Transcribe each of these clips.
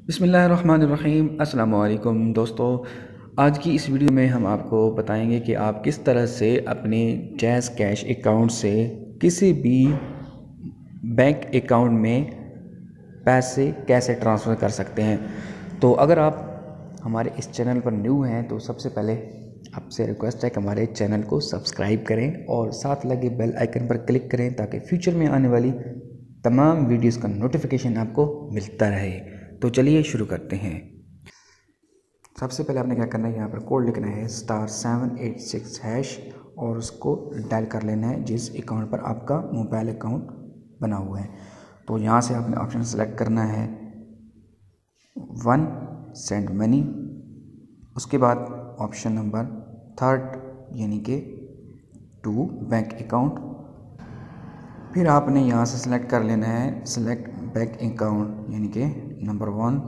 बिस्मिल्लाहिर्रहमानिर्रहीम। अस्सलाम वालेकुम दोस्तों, आज की इस वीडियो में हम आपको बताएंगे कि आप किस तरह से अपने जैज़ कैश अकाउंट से किसी भी बैंक अकाउंट में पैसे कैसे ट्रांसफ़र कर सकते हैं। तो अगर आप हमारे इस चैनल पर न्यू हैं तो सबसे पहले आपसे रिक्वेस्ट है कि हमारे चैनल को सब्सक्राइब करें और साथ लगे बेल आइकन पर क्लिक करें ताकि फ्यूचर में आने वाली तमाम वीडियोस का नोटिफिकेशन आपको मिलता रहे। तो चलिए शुरू करते हैं। सबसे पहले आपने क्या करना है, यहाँ पर कोड लिखना है *786# और उसको डायल कर लेना है जिस अकाउंट पर आपका मोबाइल अकाउंट बना हुआ है। तो यहाँ से आपने ऑप्शन सेलेक्ट करना है 1 सेंड मनी, उसके बाद ऑप्शन नंबर 3 यानी कि 2 बैंक अकाउंट। फिर आपने यहाँ से सिलेक्ट कर लेना है सिलेक्ट बैंक अकाउंट यानी कि नंबर 1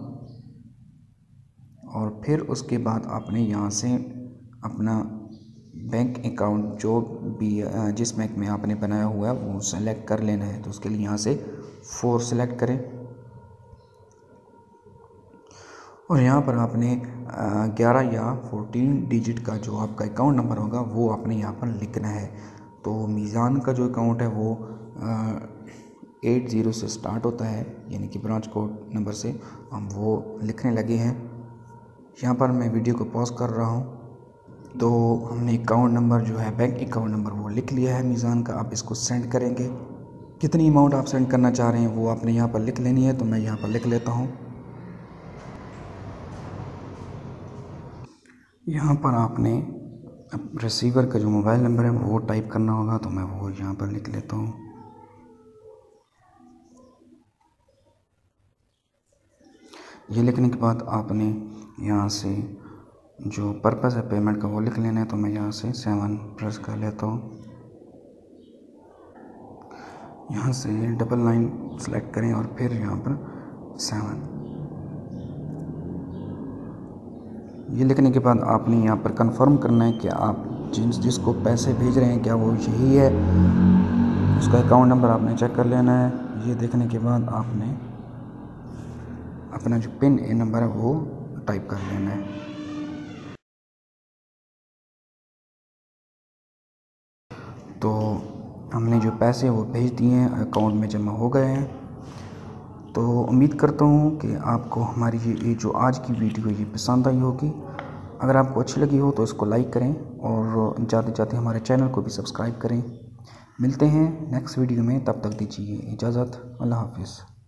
और फिर उसके बाद आपने यहाँ से अपना बैंक अकाउंट जो भी जिस बैंक में आपने बनाया हुआ है वो सेलेक्ट कर लेना है। तो उसके लिए यहाँ से 4 सेलेक्ट करें और यहाँ पर आपने 11 या 14 डिजिट का जो आपका अकाउंट नंबर होगा वो आपने यहाँ पर लिखना है। तो मीज़ान का जो अकाउंट है वो 80 से स्टार्ट होता है यानी कि ब्रांच कोड नंबर से हम वो लिखने लगे हैं। यहाँ पर मैं वीडियो को पॉज कर रहा हूँ। तो हमने अकाउंट नंबर जो है बैंक अकाउंट नंबर वो लिख लिया है मीज़ान का। आप इसको सेंड करेंगे, कितनी अमाउंट आप सेंड करना चाह रहे हैं वो आपने यहाँ पर लिख लेनी है। तो मैं यहाँ पर लिख लेता हूँ। यहाँ पर आपने रिसीवर का जो मोबाइल नंबर है वो टाइप करना होगा, तो मैं वो यहाँ पर लिख लेता हूँ। ये लिखने के बाद आपने यहाँ से जो पर्पज़ है पेमेंट का वो लिख लेना है। तो मैं यहाँ से 7 प्रेस कर लेता हूँ। यहाँ से 99 सेलेक्ट करें और फिर यहाँ पर 7। ये लिखने के बाद आपने यहाँ पर कंफर्म करना है कि आप जिसको पैसे भेज रहे हैं क्या वो यही है। उसका अकाउंट नंबर आपने चेक कर लेना है। ये देखने के बाद आपने अपना जो पिन नंबर है वो टाइप कर लेना है। तो हमने जो पैसे वो भेज दिए हैं, अकाउंट में जमा हो गए हैं। तो उम्मीद करता हूँ कि आपको हमारी ये जो आज की वीडियो ये पसंद आई होगी। अगर आपको अच्छी लगी हो तो इसको लाइक करें और जाते जाते हमारे चैनल को भी सब्सक्राइब करें। मिलते हैं नेक्स्ट वीडियो में, तब तक दीजिए इजाज़त। अल्लाह हाफिज़।